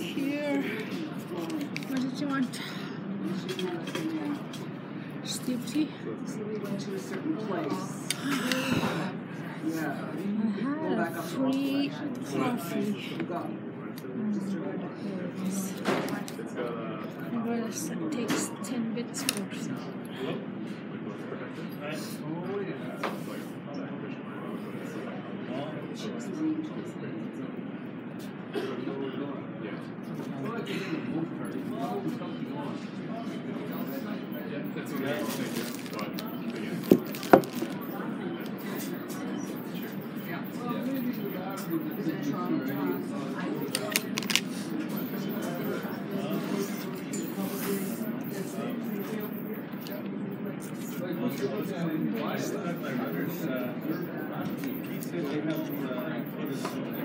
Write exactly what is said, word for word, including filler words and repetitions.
here. What did you want? Steep tea? To a certain place. Yeah. I had a free coffee. I'm gonna take ten bits or so. Last time my runners, uh, he said they have uh,